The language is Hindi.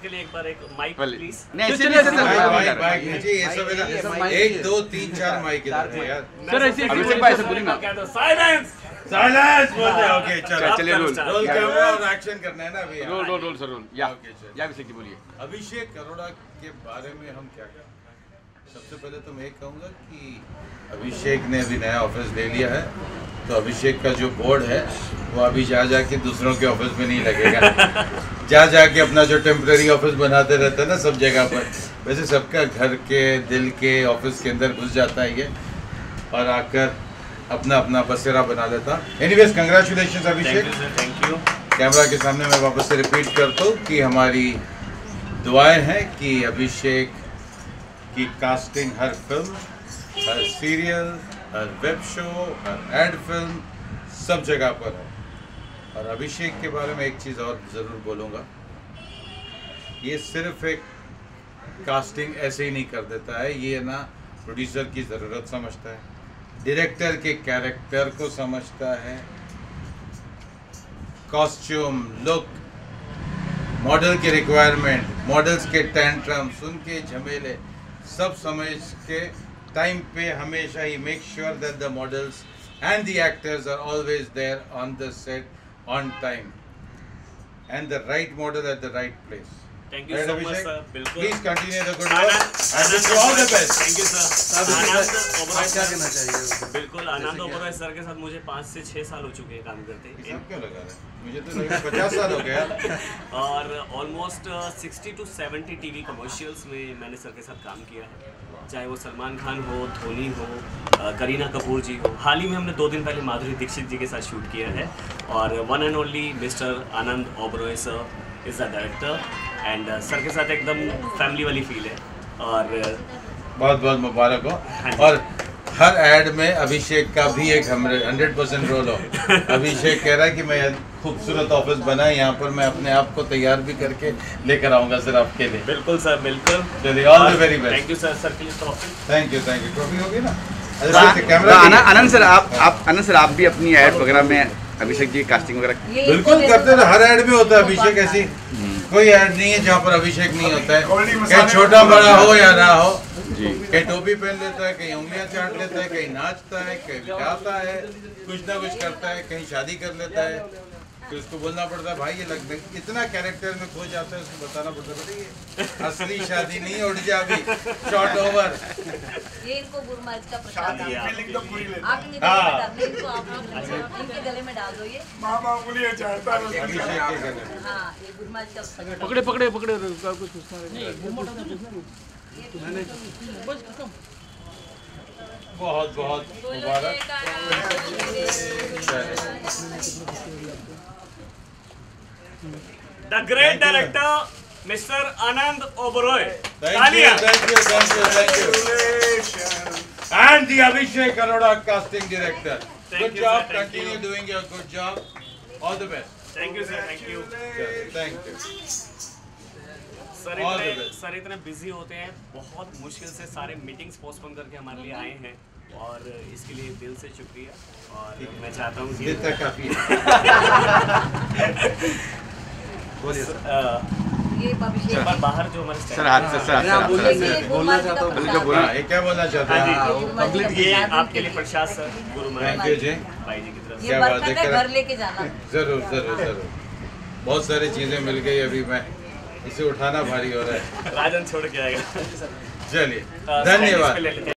के लिए एक बार एक माइक प्लीज। नहीं ऐसे नहीं माइक नीचे ये सब है 1 2 3 4 माइक इधर है यार सर ऐसे अभिषेक भाई ऐसे बोलिए ना साइलेंस साइलेंस बोलते हैं ओके चलो चलिए रोल कैमरा और एक्शन करना है ना अभी रोल सर रोल या अभिषेक जी बोलिए। अभिषेक करोड़ा के बारे में हम क्या कहें। सबसे पहले तो मैं कहूँगा कि अभिषेक ने अभी नया ऑफिस ले लिया है तो अभिषेक का जो बोर्ड है वो अभी जा के दूसरों के ऑफिस में नहीं लगेगा जा के अपना जो टेम्पररी ऑफिस बनाते रहते हैं ना सब जगह पर वैसे सबका घर के दिल के ऑफिस के अंदर घुस जाता है ये और आकर अपना अपना बसेरा बना लेता। Anyways congratulation Abhishek thank you. Camera के सामने मैं वापस से रिपीट करता हूँ कि हमारी दुआएं हैं कि अभिषेक की कास्टिंग हर फिल्म हर सीरियल हर वेब शो हर एड फिल्म सब जगह पर है। और अभिषेक के बारे में एक चीज़ और ज़रूर बोलूँगा, ये सिर्फ एक कास्टिंग ऐसे ही नहीं कर देता है, ये ना प्रोड्यूसर की ज़रूरत समझता है, डायरेक्टर के कैरेक्टर को समझता है, कॉस्ट्यूम लुक मॉडल के रिक्वायरमेंट मॉडल्स के टेंट्रम्स उनके झमेले सब समझ के टाइम पे हमेशा ही make sure that the models and the actors are always there on the set on time and the right model at the right place. Thank you so much sir. बिल्कुल please continue the good work and wish you all the best. Thank you sir. Anand Oberoi क्या कहना चाहिए? बिल्कुल आनंद ओबरॉय सर के साथ मुझे 5 से 6 साल हो चुके हैं काम करते। सब क्यों लगा रहे हैं? मुझे तो लगा 50 साल हो गया। और ऑलमोस्ट 60 to 70 टीवी कमर्शियल्स में मैंने सर के साथ काम किया है, चाहे वो सलमान खान हो, धोनी हो, करीना कपूर जी हो। हाल ही में हमने 2 दिन पहले माधुरी दीक्षित जी के साथ शूट किया है और one and only mister Anand Oberoi sir is the director and sir के साथ एकदम फैमिली वाली फील है और बहुत बहुत मुबारक हो। और हर एड में अभिषेक का भी एक 100% रोल हो। अभिषेक कह रहा है कि मैं खूबसूरत ऑफिस बना है, यहाँ पर मैं अपने आप को तैयार भी करके लेकर आऊँगा सर आपके लिए। बिल्कुल सर बिल्कुल। चलिए all the very best. Thank you sir. Sir के लिए ट्रॉफी। थैंक यू ट्रॉफी होगी ना। आनंद सर आप भी अपनी ऐड वगैरह में अभिषेक जी कास्टिंग वगैरह बिल्कुल करते हैं, हर ऐड में होता है अभिषेक। ऐसी कोई ऐड नहीं है जहाँ पर अभिषेक नहीं होता है, कहीं छोटा बड़ा हो या ना हो जी। कहीं टोपी पहन लेता है, कहीं उंगलियां चाट लेता है, कहीं नाचता है, कहीं गाता है, कुछ ना कुछ करता है, कहीं शादी कर लेता है तो उसको बोलना पड़ता है भाई ये लगता है इतना कैरेक्टर में खो जाता है, उसको बताना पड़ता है ये असली शादी नहीं है, उठ जा अभी शॉर्ट ओवर। ये इनको गुरमार्ज का प्रसाद है। हाँ। आप इनके गले में डाल दो, इनको आप इनके गले में डाल दो। ये मामा उंगलियां चाटता है अभिषेक के गले में। हाँ ये गुरमार्ज का प्रसाद। पकड़े कुछ बहुत बहुत मुबारक। The great director mister Anand Oberoi. Thank you. And the Abhishek Arora casting director. Good job. Continue doing your good job. All the best. Thank you sir. Thank you Thank you. Sir इतने बिजी होते हैं, बहुत मुश्किल से सारे मीटिंग्स पोस्टपोन करके हमारे लिए आए हैं और इसके लिए दिल से शुक्रिया। और मैं चाहता हूँ कि इतना काफी है। ये अभिषेक पर बाहर जो हमारे सर हाथ से सर बोलना चाहता हूँ। जो बोला ये क्या बोलना चाहते हैं? कंप्लीट ये आपके लिए prasad sir guru Thank you ji. भाई जी की तरफ से। ये बर्तन है, घर लेके जाना। जरूर। बहुत सारी चीजें मिल गई, अभी मैं इसे उठाना भारी हो रहा है। राजन छोड़ के आएगा। चलिए धन्यवाद।